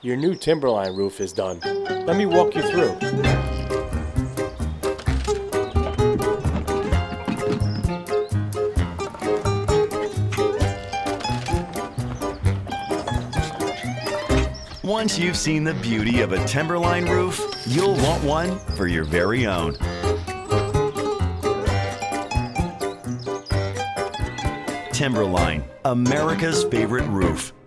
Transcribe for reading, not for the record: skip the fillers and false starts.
Your new Timberline roof is done. Let me walk you through. Once you've seen the beauty of a Timberline roof, you'll want one for your very own. Timberline, America's favorite roof.